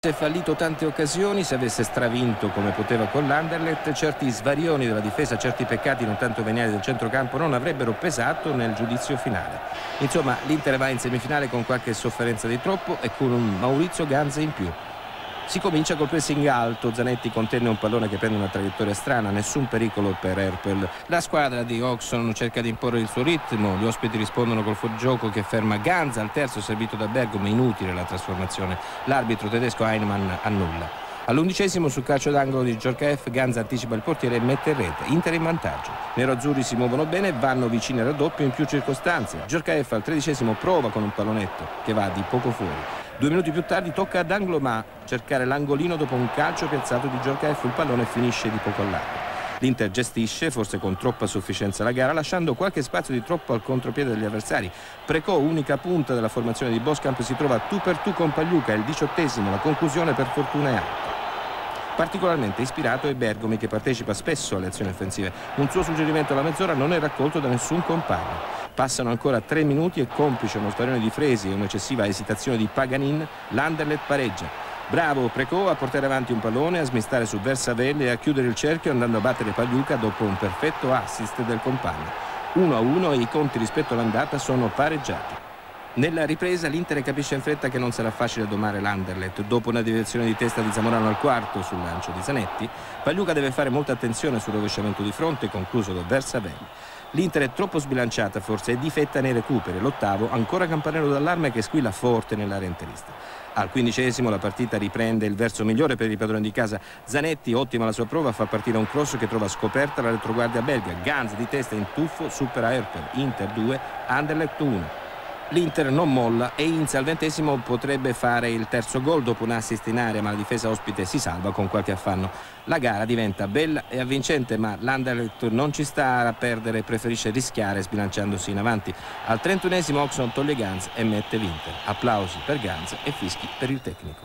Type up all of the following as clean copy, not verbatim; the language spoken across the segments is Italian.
Se fallito tante occasioni, se avesse stravinto come poteva con l'Anderlecht, certi svarioni della difesa, certi peccati non tanto veniali del centrocampo non avrebbero pesato nel giudizio finale. Insomma, l'Inter va in semifinale con qualche sofferenza di troppo e con un Maurizio Ganz in più. Si comincia col pressing alto, Zanetti contenne un pallone che prende una traiettoria strana, nessun pericolo per Erpel. La squadra di Oxon cerca di imporre il suo ritmo, gli ospiti rispondono col fuorigioco che ferma Ganz al terzo servito da Bergomi, inutile la trasformazione. L'arbitro tedesco Heinemann annulla. All'11° sul calcio d'angolo di Djorkaeff, Ganz anticipa il portiere e mette in rete, Inter in vantaggio. Nero-azzurri si muovono bene e vanno vicini al raddoppio in più circostanze. Djorkaeff al 13° prova con un pallonetto che va di poco fuori. 2 minuti più tardi tocca ad Angloma cercare l'angolino dopo un calcio piazzato di Djorkaeff, il pallone finisce di poco al largo. L'Inter gestisce, forse con troppa sufficienza, la gara, lasciando qualche spazio di troppo al contropiede degli avversari. Precò, unica punta della formazione di Boskamp, si trova tu per tu con Pagliuca, il 18°, la conclusione per fortuna è alta. Particolarmente ispirato è Bergomi, che partecipa spesso alle azioni offensive. Un suo suggerimento alla mezz'ora non è raccolto da nessun compagno. Passano ancora 3 minuti e, complice uno sparone di Fresi e un'eccessiva esitazione di Paganin, l'Anderlecht pareggia. Bravo Precò a portare avanti un pallone, a smistare su Versavelli e a chiudere il cerchio andando a battere Pagliuca dopo un perfetto assist del compagno. 1-1 e i conti rispetto all'andata sono pareggiati. Nella ripresa l'Inter capisce in fretta che non sarà facile domare l'Anderlecht. Dopo una deviazione di testa di Zamorano al quarto sul lancio di Zanetti, Pagliuca deve fare molta attenzione sul rovesciamento di fronte concluso da Versavelli. L'Inter è troppo sbilanciata forse e difetta nei recuperi. L'8° ancora campanello d'allarme che squilla forte nell'area interista. Al 15° la partita riprende il verso migliore per i padroni di casa. Zanetti, ottima la sua prova, fa partire un cross che trova scoperta la retroguardia belga. Ganz di testa in tuffo supera Erpel. Inter 2, Anderlecht 1. L'Inter non molla e Inz al 20° potrebbe fare il terzo gol dopo un assist in area, ma la difesa ospite si salva con qualche affanno. La gara diventa bella e avvincente, ma l'Anderlecht non ci sta a perdere e preferisce rischiare sbilanciandosi in avanti. Al 31° Oxon toglie Ganz e mette l'Inter. Applausi per Ganz e fischi per il tecnico.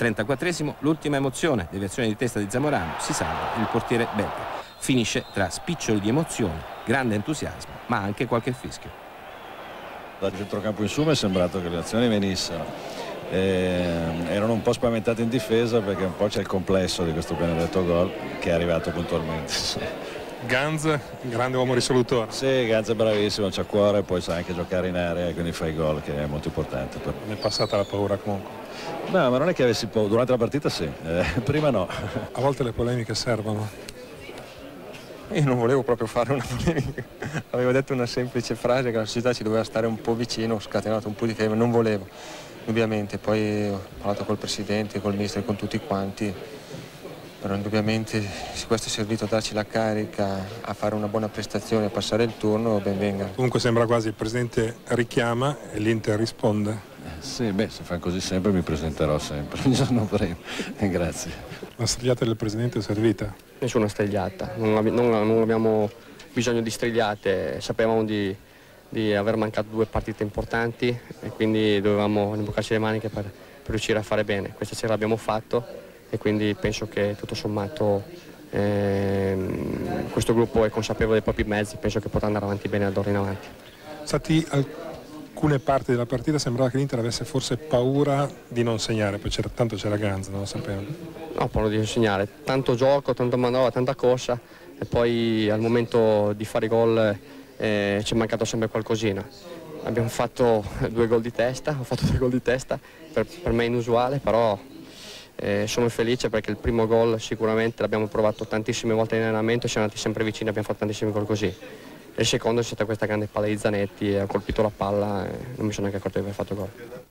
34° l'ultima emozione, deviazione di testa di Zamorano, si salva il portiere belga. Finisce tra spiccioli di emozione, grande entusiasmo, ma anche qualche fischio. Dal centrocampo in su mi è sembrato che le azioni venissero, erano un po' spaventate in difesa perché un po' c'è il complesso di questo benedetto gol che è arrivato puntualmente. Ganz, grande uomo risolutore. Sì, Ganz è bravissimo, c'ha cuore, poi sa anche giocare in area e quindi fa i gol, che è molto importante. Non è passata la paura comunque? No, ma non è che avessi paura, durante la partita sì, prima no. A volte le polemiche servono. Io non volevo proprio fare una polemica, avevo detto una semplice frase che la società ci doveva stare un po' vicino, ho scatenato un po' di febbre, non volevo, indubbiamente, poi ho parlato col presidente, col mister, con tutti quanti, però indubbiamente se questo è servito a darci la carica, a fare una buona prestazione, a passare il turno, ben venga. Comunque sembra quasi il presidente richiama e l'Inter risponde. Sì, beh, se fa così sempre mi presenterò sempre, il giorno prima, grazie. La strigliata del presidente è servita? Nessuna strigliata, non abbiamo bisogno di strigliate, sapevamo di aver mancato 2 partite importanti e quindi dovevamo imboccarci le maniche per riuscire a fare bene. Questa sera l'abbiamo fatto e quindi penso che tutto sommato questo gruppo è consapevole dei propri mezzi, penso che potrà andare avanti bene d'ora in avanti. Stati alcune parti della partita sembrava che l'Inter avesse forse paura di non segnare, poi tanto c'era Ganz, non lo sapevamo. No, paura di non segnare, tanto gioco, tanta manovra, tanta corsa e poi al momento di fare i gol ci è mancato sempre qualcosina. Abbiamo fatto 2 gol di testa, ho fatto 2 gol di testa, per me inusuale, però sono felice perché il primo gol sicuramente l'abbiamo provato tantissime volte in allenamento e siamo andati sempre vicini, abbiamo fatto tantissimi gol così. Il secondo è stata questa grande palla di Zanetti, ha colpito la palla e non mi sono neanche accorto di aver fatto gol.